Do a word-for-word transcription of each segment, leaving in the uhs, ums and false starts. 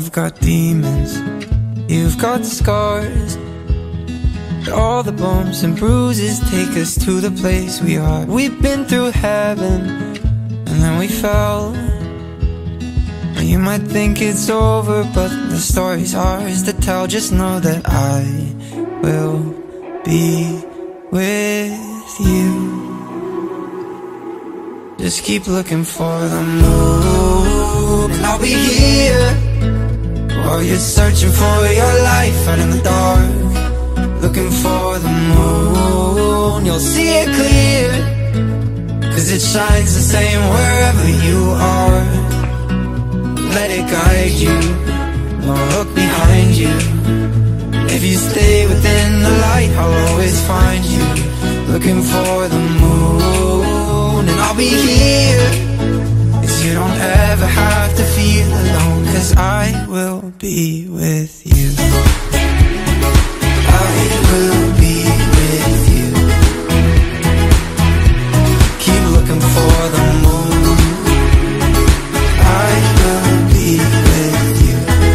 I've got demons, you've got scars, but all the bumps and bruises take us to the place we are. We've been through heaven, and then we fell. You might think it's over, but the story's ours to tell. Just know that I will be with you. Just keep looking for the moon, and I'll be here while you're searching for your life out in the dark. Looking for the moon, you'll see it clear, 'cause it shines the same wherever you are. Let it guide you, don't look behind you. If you stay within the light, I'll always find you. Looking for the moon, and I'll be here, 'cause you don't ever have to feel alone, 'cause I will be with you. I will be with you. Keep looking for the moon, I will be with you.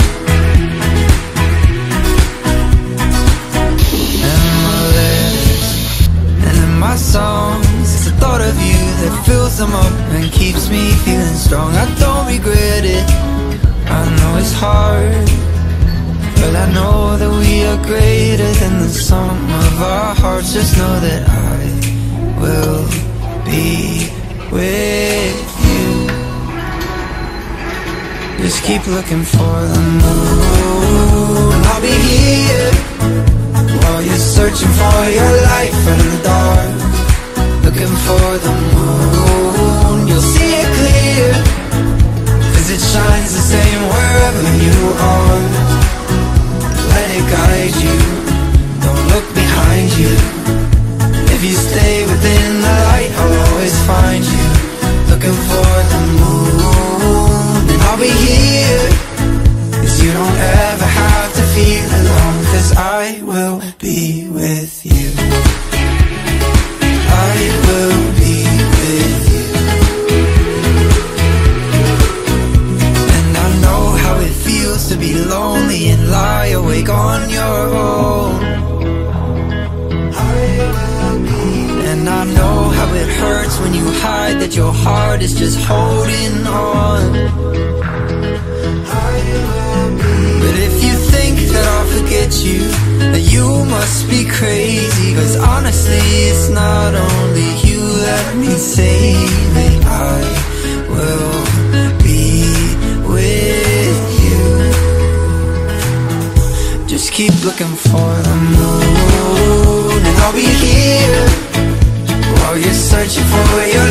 And my letters and in my songs, it's the thought of you that fills them up and keeps me feeling strong. I don't regret it, I know it's hard, but I know that we are greater than the sum of our hearts. Just know that I will be with you. Just keep looking for the moon, I'll be here while you're searching for your life out in the dark. Looking for the moon, you'll see it clear, 'cause it shines the same wherever you are. Let it guide you, don't look behind you. If you stay within the light, I'll always find you. Looking for the moon, and I'll be here, 'cause you don't ever have to feel alone, 'cause I will be with you. I will be with you. And I know how it feels to be lonely and lie awake on your own. And I know how it hurts when you hide that your heart is just holding on. But if you think that I'll forget you, then you must be crazy, 'cause honestly it's not only you that needs saving. I will be with you. Just keep looking for the moon, and I'll be here while you're searching for your